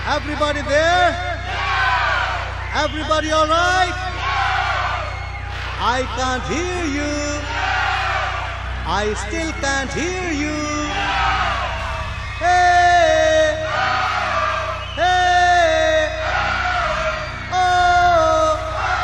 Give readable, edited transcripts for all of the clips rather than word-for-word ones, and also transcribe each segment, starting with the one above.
Everybody there? Everybody all right? I can't hear you. I still can't hear you. Hey! Hey! Oh!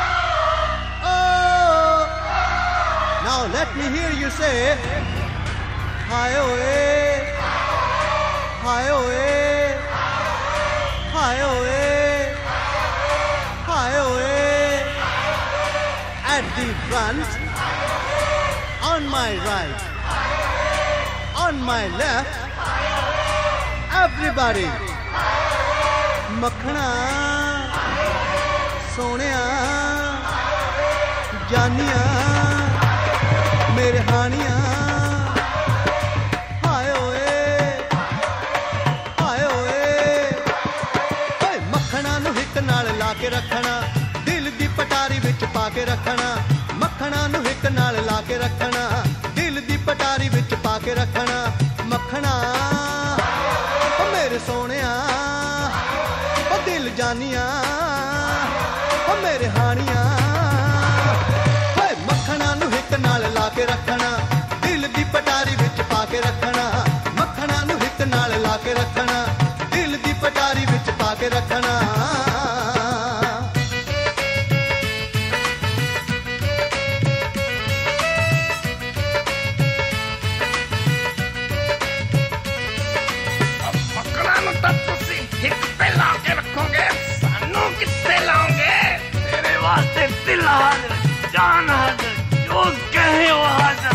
Oh! Now let me hear you say, hi away, hi away, hi away, hi away. At the front, on my right, on my left, everybody. मखना सोनिया जानिया मेरे हानिया हाय ओए हाय ओए मखना नू हिक नाल ला के रखना दिल दी पटारी विच पा के रखना मखना नू हिक नाल ला के रखना दिल दी पटारी विच पा के रखना मखना ओ मेरे सोनिया ओ दिल जानिया ओ मेरे हानिया मखना नू हिक नाल ला के रखना दिल दी पटारी विच पा के रखना मखना नू हिक नाल ला के रखना दिल दी पटारी विच पा के रखना दिल हाजिर जान हाजिर जो कहे वो हाजिर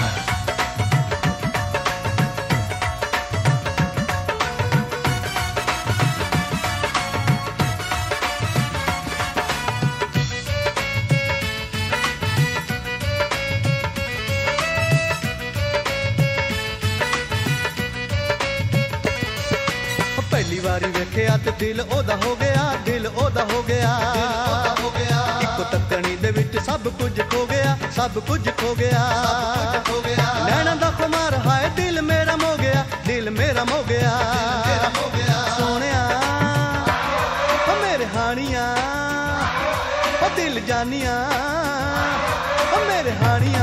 पहली बारी वेखिया ते दिल ओदा हो गया दिल ओदा हो गया इको तकनी दे विच सब कुछ खो गया सब कुछ खो गया नैना दा खुमार हाय दिल मेरा मो गया दिल मेरा मो गया सोनिया ओ मेरे हानिया ओ दिल जानिया ओ मेरे हानिया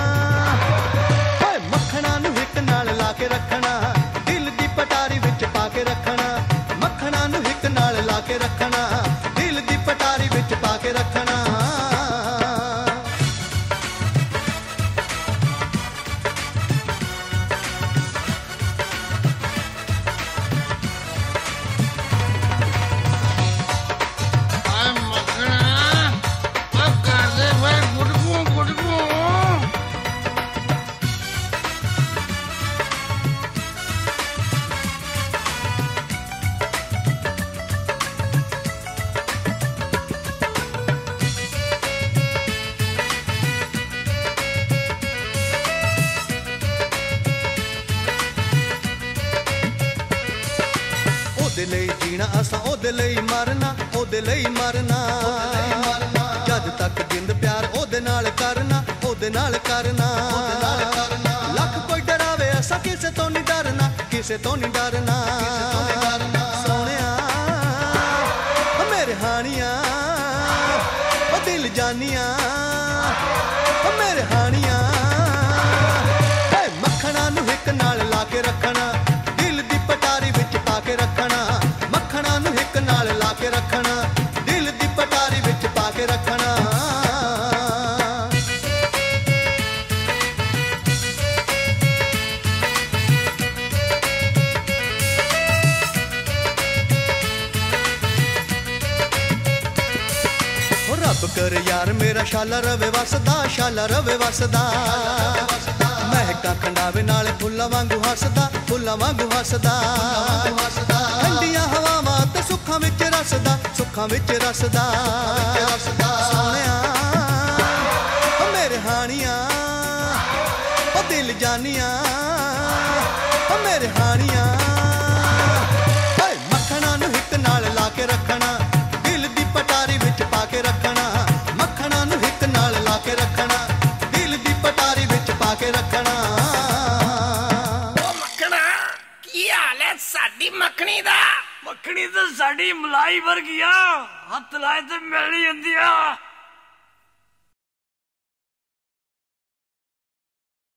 मखना नू हिक नाल ला के रखना दिल दी पटारी विच पा के रखना मखना नू हिक नाल ला के रखना दिल दी पटारी विच पा के रखना ओदे लई जीना असां ओदे लई मरना ओदे लई मरना जद तक जिंद प्यार ओदे नाल करना ओदे नाल करना लख कोई डरावे असां किसे तो नहीं डरना किसे तो नहीं डरना सोनिया ओ मेरे हानिया ओ दिल जानिया ओ मेरे हानिया मखना नू हिक नाल ला के रखना दिल दी पटारी विच पा के रखना मखना नू हिक नाल ला के रखना दिल दी पटारी विच पा के रखना रब कर यार मेरा शाला रवे वसदा शाला रवे वसदा महका खंडावे नाल फुल्लां वांगू हसदा फुल्लां वांगू हसदा ठंडियां हवावां ते सुखां विच रसदा सुखां विच रसदा सोनिया ओ मेरे हानिया ओ दिल जानिया ओ मेरे हानिया मखना नू हिक नाल ला के रखना दिल दी पटारी विच पा के रखना मखना नू हिक नाल ला के रखना दिल दी पटारी विच पा के रखना मखना की हाल है साडी मखनी दा ਮੱਖਣੀ ਤਾਂ ਸਾਡੀ ਮਲਾਈ ਵਰਗੀ ਆ ਹੱਥ ਲਾਏ ਤੇ ਮਿਲ ਹੀ ਜਾਂਦੀ ਆ